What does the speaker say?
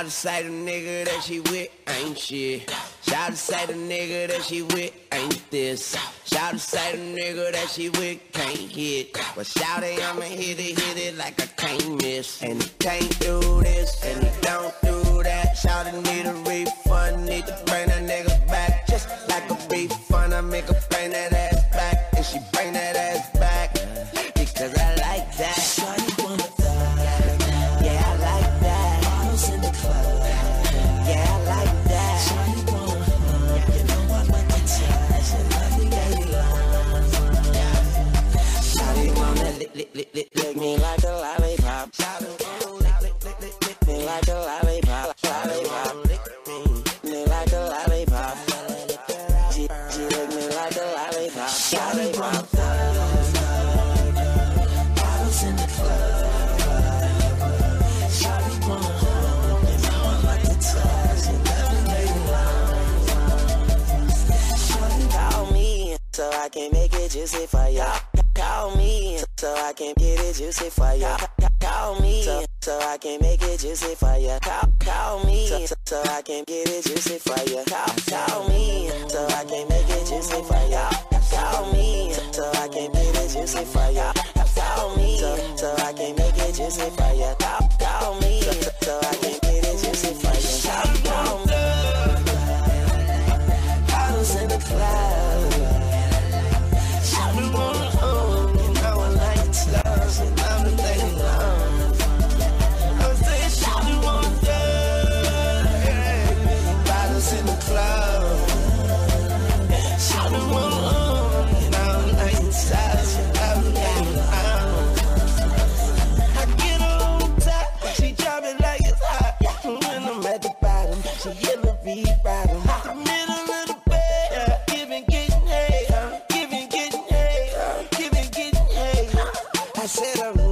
Shout to say the nigga that she with ain't shit. Shout to say the nigga that she with ain't this. Shout to say the nigga that she with can't hit. But shout it, I'ma hit it like I can't miss. And he can't do this, and he don't do that. Shout it, need a refund, need to bring that nigga back. Just like a refund, I make her bring that ass back. And she bring that ass back, because I like that. Shawty wanna thug, yeah, I like that. Bottles in the club, yeah, I like that. Shawty wanna hug, you know I like to touch and love the baby love. Shawty wanna lick me like a lollipop. Shawty wanna lick me like a lollipop, lollipop. Me like a lollipop. She lick me like a lollipop, lollipop. Bottles in the club. Shawty wanna hug, you know I like to touch and love the baby love. Shawty call me so I can make it juicy for ya. Call me so I can get it juicy for ya. Call me so I can make it juicy for ya. Call me so I can get it juicy for ya. Call me so I can make it juicy for ya. Call me so I can get it juicy for ya. Call me so I can make it juicy for ya. Call me so I can get it juicy for ya. Call me. Bottles in the club. Shawty wanna hug, you know I like to touch and love the baby love. I say shawty wanna thug, bottles in the club. Shawty wanna hug, you know I like to touch and love the baby love. I get her on top, she drop it like it's hot. When I'm at the bottom, she yellow V-bottom. The middle of the bed, giving, getting hay, giving, getting hay, giving, getting hay. I said I'm